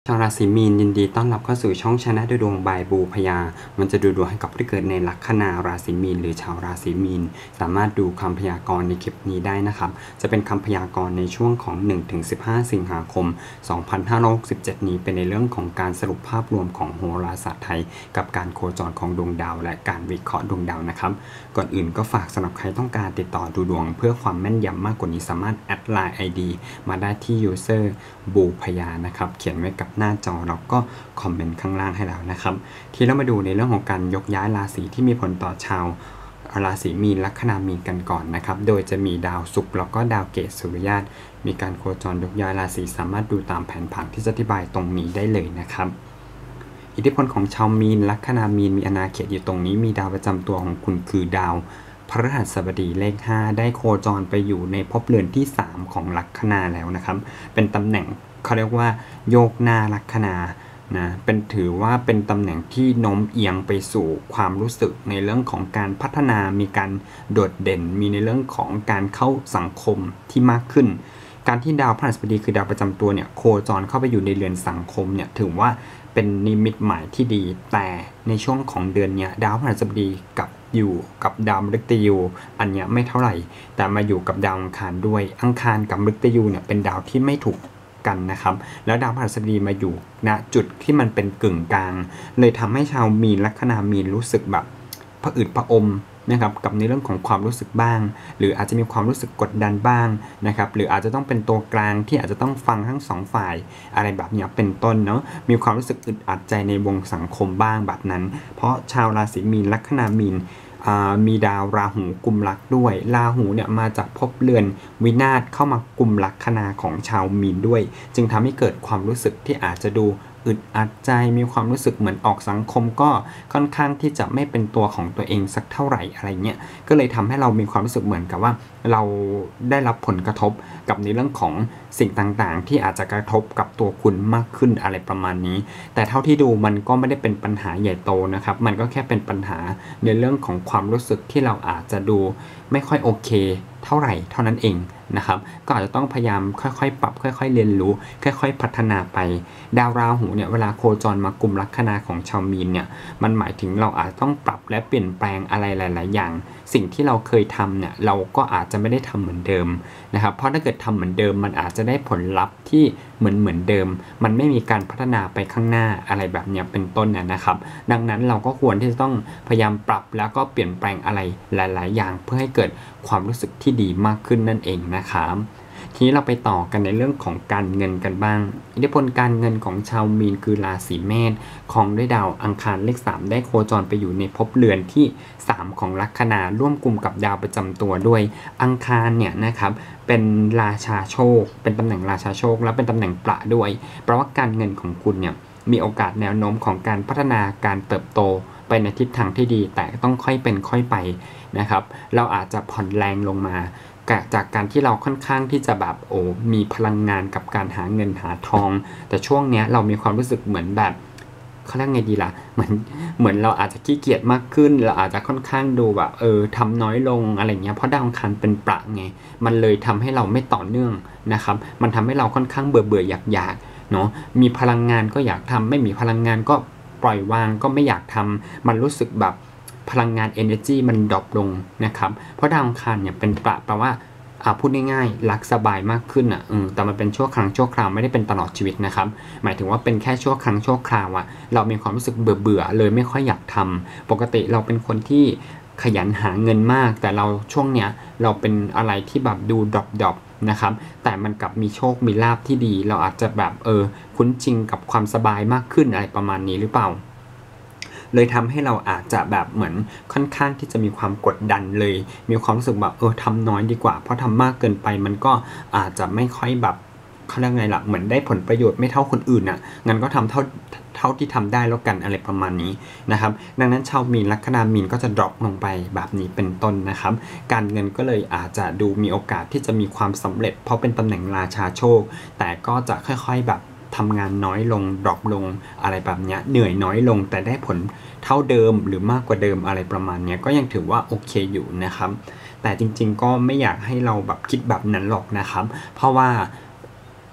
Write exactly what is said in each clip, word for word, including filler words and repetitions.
ชาวราศีมีนยินดีต้อนรับเข้าสู่ช่องชนะด้วยดวงบายบูพยามันจะดูดวงให้กับผู้ที่เกิดในลัคนาราศีมีนหรือชาวราศีมีนสามารถดูคำพยากรณ์ในคลิปนี้ได้นะครับจะเป็นคำพยากรณ์ในช่วงของ หนึ่งถึงสิบห้า สิงหาคม สองพันห้าร้อยหกสิบเจ็ด นี้เป็นในเรื่องของการสรุปภาพรวมของโหราศาสตร์ไทยกับการโคจรของดวงดาวและการวิเคราะห์ดวงดาวนะครับก่อนอื่นก็ฝากสำหรับใครต้องการติดต่อดูดวงเพื่อความแม่นยำมากกว่านี้สามารถแอดไลน์ ไอ ดี มาได้ที่ user บูพยานะครับเขียนไว้กับหน้าจอแล้วก็คอมเมนต์ข้างล่างให้แล้วนะครับที่เรามาดูในเรื่องของการยกย้ายราศีที่มีผลต่อชาวราศีมีนลัคนามีนกันก่อนนะครับโดยจะมีดาวศุกร์แล้วก็ดาวเกตสุริยะมีการโคจรยกย้ายราศีสามารถดูตามแผนผังที่จะอธิบายตรงนี้ได้เลยนะครับอิทธิพลของชาวมีนลัคนามีนมีอาณาเขตอยู่ตรงนี้มีดาวประจำตัวของคุณคือดาวพฤหัสบดีเลขห้าได้โคจรไปอยู่ในภพเรือนที่สามของลัคนาแล้วนะครับเป็นตำแหน่งเขาเรียกว่าโยกหน้าลัคนานะเป็นถือว่าเป็นตำแหน่งที่โน้มเอียงไปสู่ความรู้สึกในเรื่องของการพัฒนามีการโดดเด่นมีในเรื่องของการเข้าสังคมที่มากขึ้นการที่ดาวพฤหัสบดีคือดาวประจำตัวเนี่ยโคจรเข้าไปอยู่ในเรือนสังคมเนี่ยถือว่าเป็นนิมิตหมายที่ดีแต่ในช่วงของเดือนเนี้ยดาวพฤหัสบดีกับอยู่กับดาวมฤตยูอันเนี้ยไม่เท่าไหร่แต่มาอยู่กับดาวอังคารด้วยอังคารกับมฤตยูเนี่ยเป็นดาวที่ไม่ถูกกันนะครับแล้วดาวพฤหัสบดีมาอยู่ณจุดที่มันเป็นกึ่งกลางเลยทำให้ชาวมีนลัคนามีนรู้สึกแบบผะอืดผะอมนะครับกับในเรื่องของความรู้สึกบ้างหรืออาจจะมีความรู้สึกกดดันบ้างนะครับหรืออาจจะต้องเป็นตัวกลางที่อาจจะต้องฟังทั้งสองฝ่ายอะไรแบบนี้เป็นต้นเนาะมีความรู้สึกอึดอัดใจในวงสังคมบ้างแบบนั้นเพราะชาวราศีมีนลัคนามีนมีดาวราหูกุมลักด้วยราหูเนี่ยมาจากภพเรือนวินาศเข้ามากุมลัคนาของชาวมีนด้วยจึงทำให้เกิดความรู้สึกที่อาจจะดูอึดอัดใจมีความรู้สึกเหมือนออกสังคมก็ค่อนข้างที่จะไม่เป็นตัวของตัวเองสักเท่าไหร่อะไรเงี้ยก็เลยทำให้เรามีความรู้สึกเหมือนกับว่าเราได้รับผลกระทบกับในเรื่องของสิ่งต่างๆที่อาจจะกระทบกับตัวคุณมากขึ้นอะไรประมาณนี้แต่เท่าที่ดูมันก็ไม่ได้เป็นปัญหาใหญ่โตนะครับมันก็แค่เป็นปัญหาในเรื่องของความรู้สึกที่เราอาจจะดูไม่ค่อยโอเคเท่าไหร่เท่านั้นเองนะครับก็อาจจะต้องพยายามค่อยๆปรับค่อยๆเรียนรู้ค่อยๆพัฒนาไปดาวราหูเนี่ยเวลาโคจรมากุมลัคนาของชาวมีนเนี่ยมันหมายถึงเราอาจต้องปรับและเปลี่ยนแปลงอะไรหลายๆอย่างสิ่งที่เราเคยทำเนี่ยเราก็อาจจะไม่ได้ทำเหมือนเดิมนะครับเพราะถ้าเกิดทำเหมือนเดิมมันอาจจะได้ผลลัพธ์ที่เหมือนเหมือนเดิมมันไม่มีการพัฒนาไปข้างหน้าอะไรแบบนี้เป็นต้นนะครับดังนั้นเราก็ควรที่จะต้องพยายามปรับแล้วก็เปลี่ยนแปลงอะไรหลายๆอย่างเพื่อให้เกิดความรู้สึกที่ดีมากขึ้นนั่นเองนะครับทีนี้เราไปต่อกันในเรื่องของการเงินกันบ้างอิทธิพลการเงินของชาวมีนคือราศีเมษของด้วยดาวอังคารเลขสามได้โคจรไปอยู่ในภพเรือนที่สามของลัคนาร่วมกลุ่มกับดาวประจำตัวด้วยอังคารเนี่ยนะครับเป็นราชาโชคเป็นตำแหน่งราชาโชคและเป็นตำแหน่งประด้วยเพราะว่าการเงินของคุณเนี่ยมีโอกาสแนวโน้มของการพัฒนาการเติบโตไปในทิศทางที่ดีแต่ต้องค่อยเป็นค่อยไปนะครับเราอาจจะผ่อนแรงลงมาจากการที่เราค่อนข้างที่จะแบบโอ้มีพลังงานกับการหาเงินหาทองแต่ช่วงนี้เรามีความรู้สึกเหมือนแบบเขาเรียกไงดีล่ะเหมือนเหมือนเราอาจจะขี้เกียจมากขึ้นเราอาจจะค่อนข้างดูแบบเออทำน้อยลงอะไรเงี้ยเพราะดาวอังคารเป็นประไงมันเลยทำให้เราไม่ต่อเนื่องนะครับมันทำให้เราค่อนข้างเบื่อเบื่ออยากอยากเนาะมีพลังงานก็อยากทำไม่มีพลังงานก็ปล่อยวางก็ไม่อยากทำมันรู้สึกแบบพลังงาน energy มันดรอปลงนะครับเพราะดาวอังคารเนี่ยเป็นประแปลว่าอ่าพูดง่ายๆรักสบายมากขึ้นอ่ะอืมแต่มันเป็นชั่วครั้งชั่วคราวไม่ได้เป็นตลอดชีวิตนะครับหมายถึงว่าเป็นแค่ชั่วครั้งชั่วคราวอ่ะเรามีความรู้สึกเบื่อเบื่อเลยไม่ค่อยอยากทำปกติเราเป็นคนที่ขยันหาเงินมากแต่เราช่วงเนี้ยเราเป็นอะไรที่แบบดูดรอปดรอปนะครับแต่มันกลับมีโชคมีลาภที่ดีเราอาจจะแบบเออคุ้นชินกับความสบายมากขึ้นอะไรประมาณนี้หรือเปล่าเลยทำให้เราอาจจะแบบเหมือนค่อนข้างที่จะมีความกดดันเลยมีความรู้สึกแบบเออทำน้อยดีกว่าเพราะทำมากเกินไปมันก็อาจจะไม่ค่อยแบบเขาเรียกไงล่ะเหมือนได้ผลประโยชน์ไม่เท่าคนอื่นอ่ะงั้นก็ทำเท่าเท่าที่ทำได้แล้วกันอะไรประมาณนี้นะครับดังนั้นชาวมีนลัคนามีนก็จะดรอปลงไปแบบนี้เป็นต้นนะครับการเงินก็เลยอาจจะดูมีโอกาสที่จะมีความสำเร็จเพราะเป็นตำแหน่งราชาโชคแต่ก็จะค่อยๆแบบทำงานน้อยลงดรอปลงอะไรแบบนี้เหนื่อยน้อยลงแต่ได้ผลเท่าเดิมหรือมากกว่าเดิมอะไรประมาณนี้ก็ยังถือว่าโอเคอยู่นะครับแต่จริงๆก็ไม่อยากให้เราแบบคิดแบบนั้นหรอกนะครับเพราะว่า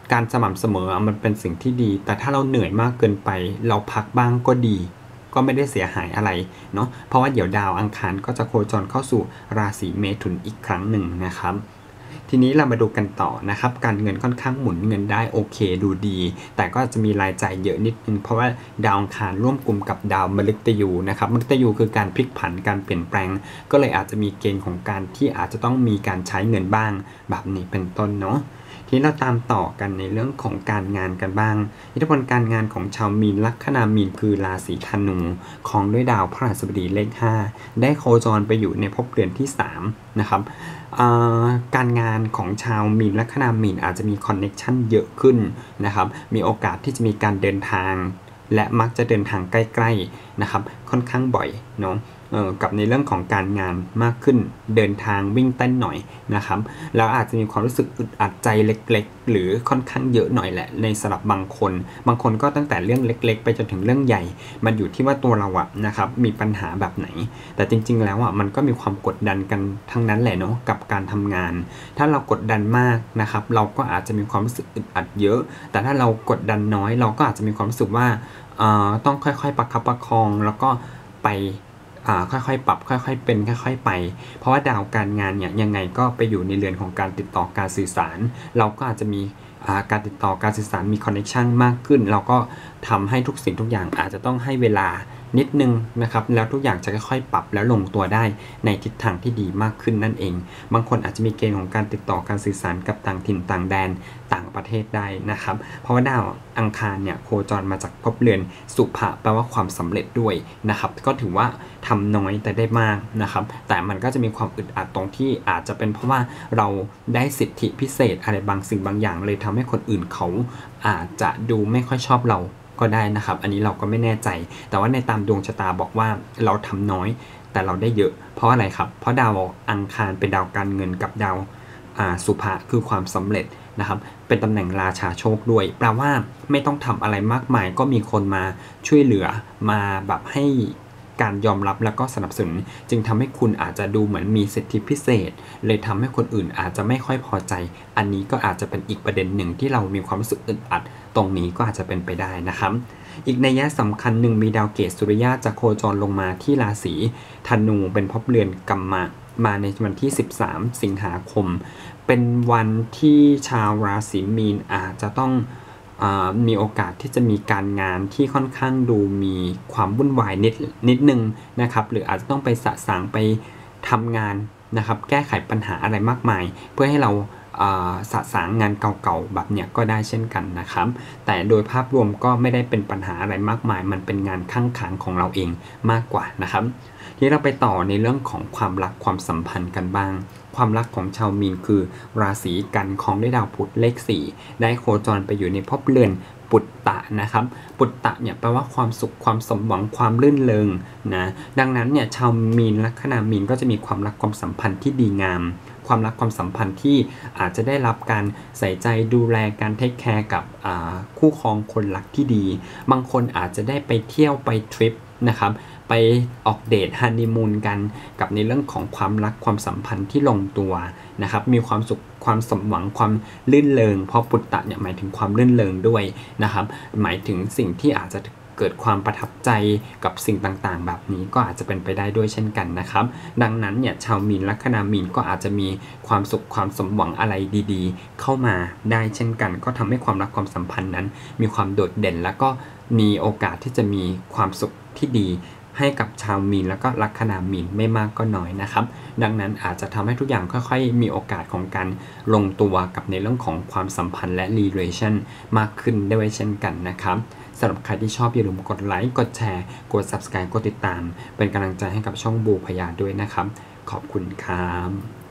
การสม่ำเสมอมันเป็นสิ่งที่ดีแต่ถ้าเราเหนื่อยมากเกินไปเราพักบ้างก็ดีก็ไม่ได้เสียหายอะไรเนาะเพราะว่าเดี๋ยวดาวอังคารก็จะโคจรเข้าสู่ราศีเมถุนอีกครั้งหนึ่งนะครับทีนี้เรามาดูกันต่อนะครับการเงินค่อนข้างหมุนเงินได้โอเคดูดีแต่ก็จะมีรายจ่ายเยอะนิดนึงเพราะว่าดาวอังคารร่วมกลุ่มกับดาวมฤตยูนะครับมฤตยูคือการพลิกผันการเปลี่ยนแปลงก็เลยอาจจะมีเกณฑ์ของการที่อาจจะต้องมีการใช้เงินบ้างแบบนี้เป็นต้นเนาะทีนี้เราตามต่อกันในเรื่องของการงานกันบ้างอิทธิพลการงานของชาวมีนลัคนามีนคือราศีธนูของด้วยดาวพฤหัสบดีเลขห้าได้โคจรไปอยู่ในภพเรือนที่สามนะครับการงานของชาวมีนลัคนามีนอาจจะมีคอนเน็กชันเยอะขึ้นนะครับมีโอกาสที่จะมีการเดินทางและมักจะเดินทางใกล้ๆนะครับค่อนข้างบ่อยเนาะกับในเรื่องของการงานมากขึ้นเดินทางวิ่งเต้นหน่อยนะครับแล้วอาจจะมีความรู้สึกอึดอัดใจเล็กๆหรือค่อนข้างเยอะหน่อยแหละในสำหรับบางคนบางคนก็ตั้งแต่เรื่องเล็กๆไปจนถึงเรื่องใหญ่มันอยู่ที่ว่าตัวเราอะนะครับมีปัญหาแบบไหนแต่จริงๆแล้วอะมันก็มีความกดดันกันทั้งนั้นแหละเนาะกับการทำงานถ้าเรากดดันมากนะครับเราก็อาจจะมีความรู้สึกอึดอัดเยอะแต่ถ้าเรากดดันน้อยเราก็อาจจะมีความรู้สึกว่าต้องค่อยๆประคับประคองแล้วก็ไปค่อยๆปรับค่อยๆเป็นค่อยๆไปเพราะว่าดาวการงานเนี่ยยังไงก็ไปอยู่ในเรือนของการติดต่อการสื่อสารเราก็อาจจะมีการติดต่อการสื่อสารมีคอนเนคชันมากขึ้นเราก็ทำให้ทุกสิ่งทุกอย่างอาจจะต้องให้เวลานิดนึงนะครับแล้วทุกอย่างจะค่อยๆปรับแล้วลงตัวได้ในทิศทางที่ดีมากขึ้นนั่นเองบางคนอาจจะมีเกณฑ์ของการติดต่อการสื่อสารกับต่างถิ่นต่างแดนต่างประเทศได้นะครับเพราะว่าดาวอังคารเนี่ยโคจรมาจากภพเรือนสุภะแปลว่าความสำเร็จด้วยนะครับก็ถือว่าทำน้อยแต่ได้มากนะครับแต่มันก็จะมีความอึดอัดตรงที่อาจจะเป็นเพราะว่าเราได้สิทธิพิเศษอะไรบางสิ่งบางอย่างเลยทำให้คนอื่นเขาอาจจะดูไม่ค่อยชอบเราก็ได้นะครับอันนี้เราก็ไม่แน่ใจแต่ว่าในตามดวงชะตาบอกว่าเราทำน้อยแต่เราได้เยอะเพราะอะไรครับเพราะดาวอังคารเป็นดาวการเงินกับดาวสุภะคือความสำเร็จนะครับเป็นตำแหน่งราชาโชคด้วยแปลว่าไม่ต้องทำอะไรมากมายก็มีคนมาช่วยเหลือมาแบบให้การยอมรับแล้วก็สนับสนุนจึงทำให้คุณอาจจะดูเหมือนมีสิทธิพิเศษเลยทำให้คนอื่นอาจจะไม่ค่อยพอใจอันนี้ก็อาจจะเป็นอีกประเด็นหนึ่งที่เรามีความรู้สึกอึดอัดตรงนี้ก็อาจจะเป็นไปได้นะครับอีกนัยยะสำคัญหนึ่งมีดาวเกตสุริยะจะโคจรลงมาที่ราศีธนูเป็นภพเรือนกัมมะมาในวันที่สิบสามสิงหาคมเป็นวันที่ชาวราศีมีนอาจจะต้องมีโอกาสที่จะมีการงานที่ค่อนข้างดูมีความวุ่นวายนิดนิดนึงนะครับหรืออาจจะต้องไปสะสางไปทำงานนะครับแก้ไขปัญหาอะไรมากมายเพื่อให้เราสะสางงานเก่าๆแบบเนี้ยก็ได้เช่นกันนะครับแต่โดยภาพรวมก็ไม่ได้เป็นปัญหาอะไรมากมายมันเป็นงานข้างค้างของเราเองมากกว่านะครับทีนี้เราไปต่อในเรื่องของความรักความสัมพันธ์กันบ้างความรักของชาวมีนคือราศีกันของด้วยดาวพุธเลขสี่ได้โคจรไปอยู่ในภพเรือนปุตตะนะครับปุตตะเนี่ยแปลว่าความสุขความสมหวังความลื่นเริงนะดังนั้นเนี่ยชาวมีนลัคนามีนก็จะมีความรักความสัมพันธ์ที่ดีงามความรักความสัมพันธ์ที่อาจจะได้รับการใส่ใจดูแลการเทคแคร์กับคู่ครองคนรักที่ดีบางคนอาจจะได้ไปเที่ยวไปทริปนะครับไปออกเดทฮันนีมูนกันกับในเรื่องของความรักความสัมพันธ์ที่ลงตัวนะครับมีความสุขความสมหวังความลื่นเริงเพราะปุตตะเนี่ยหมายถึงความลื่นเริงด้วยนะครับหมายถึงสิ่งที่อาจจะเกิดความประทับใจกับสิ่งต่างๆแบบนี้ก็อาจจะเป็นไปได้ด้วยเช่นกันนะครับดังนั้นเนี่ยชาวมีนลัคนามีนก็อาจจะมีความสุขความสมหวังอะไรดีๆเข้ามาได้เช่นกันก็ทำให้ความรักความสัมพันธ์นั้นมีความโดดเด่นแล้วก็มีโอกาสที่จะมีความสุขที่ดีให้กับชาวมีนแล้วก็ลัคนามีนไม่มากก็น้อยนะครับดังนั้นอาจจะทำให้ทุกอย่างค่อยๆมีโอกาสของการลงตัวกับในเรื่องของความสัมพันธ์และ relation มากขึ้นได้เช่นกันนะครับสำหรับใครที่ชอบอย่าลืมกดไลค์กดแชร์กด ซับสไครบ์ กดติดตามเป็นกำลังใจให้กับช่องบูพยาด้วยนะครับขอบคุณครับ